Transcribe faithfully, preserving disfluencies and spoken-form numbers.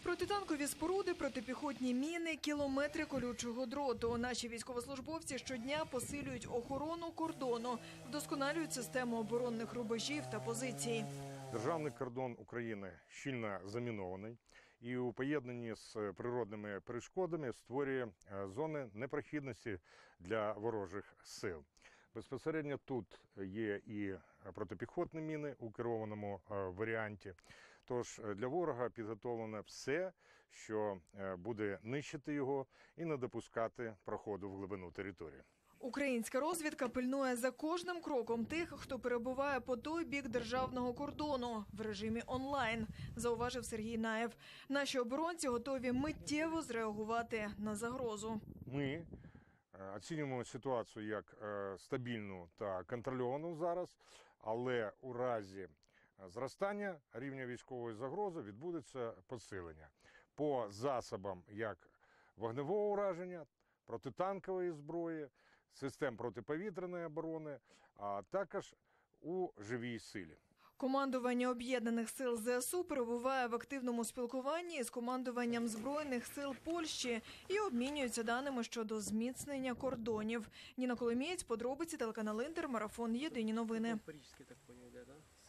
Протитанкові споруди, протипіхотні міни, кілометри колючого дроту. Наші військовослужбовці щодня посилюють охорону кордону, вдосконалюють систему оборонних рубежів та позицій. Державний кордон України щільно замінований і у поєднанні з природними перешкодами створює зони непрохідності для ворожих сил. Безпосередньо тут є і протипіхотні міни у керованому варіанті. Тож для ворога підготовлено все, що буде нищити його і не допускати проходу в глибину території. Українська розвідка пильнує за кожним кроком тих, хто перебуває по той бік державного кордону в режимі онлайн, зауважив Сергій Наєв. Наші оборонці готові миттєво зреагувати на загрозу. Ми оцінюємо ситуацію як стабільну та контрольовану зараз, але у разі зростання рівня військової загрози відбудеться посилення по засобам як вогневого ураження, протитанкової зброї, систем протиповітряної оборони, а також у живій силі. Командування Об'єднаних сил ЗСУ перебуває в активному спілкуванні з командуванням Збройних сил Польщі і обмінюються даними щодо зміцнення кордонів. Ніна Коломієць, подробиці, телеканал Інтер, марафон «Єдині новини».